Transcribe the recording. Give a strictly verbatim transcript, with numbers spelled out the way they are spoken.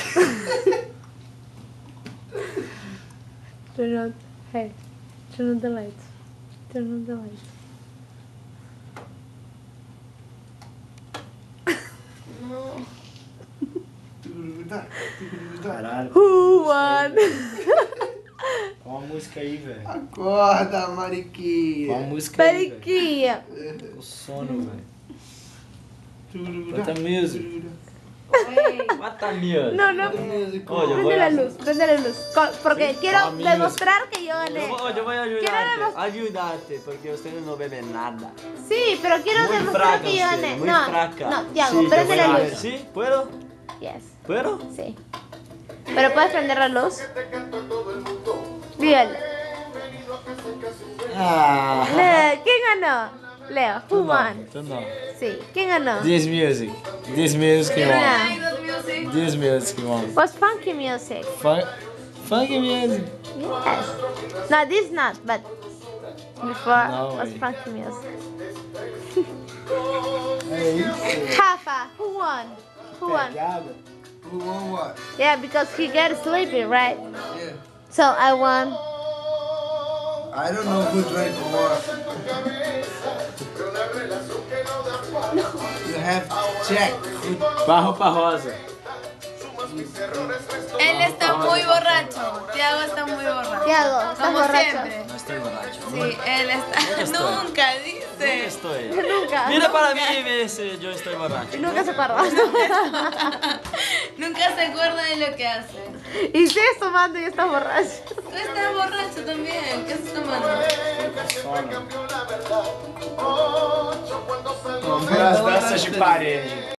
Turn on. Hey, turn on the lights. Turn on the lights. No. Caralho. Who won? Qual a música aí, velho? Acorda, Mariquinha. Qual a música aí, velho? Periquinha. Tô com sono, velho. What the music? What the music? No, no. Oye, voy Prende a... la luz, prende la luz. Co- Porque Sí, quiero amigo. demostrar que yo Yo, gané. voy- yo voy a Quiero ayudarte, demostrar. ayudarte, porque ustedes no beben nada. Sí, pero quiero Muy demostrar fraca que yo usted, gané. muy No, fraca. no, Tiago, Sí, yo prende voy la a- luz. ¿Sí? ¿Puedo? Yes, ¿Puedo? sí. Pero puedes prender la luz. Dígale. Ah. Leo, ¿quién ganó? Leo, who won? Tú no. Sí, ¿quién ganó? This music. This music won. No. This music won. Was funky music. Fun funky music. Yes. No, this not, but before No was way. funky music. É isso. Rafa, who won? Who won? Pegada. Who won what? Yeah, because he got sleepy, right? Yeah. So I won. I don't know who drank what. You have to check. Pra roupa rosa. Él está muy borracho. Tiago está muy borracho. Tiago, ¿estás Como borracho? siempre. No estoy borracho. Sí, él está. ¿Dónde estoy? Nunca ¿Dónde dice. estoy? Nunca. Mira nunca. para mí y ve si yo estoy borracho. Nunca se paró. Nunca se acuerda de lo que hace. Y sigues tomando y estás borracho. Tú estás borracho también. ¿Qué estás tomando? As danças de parede.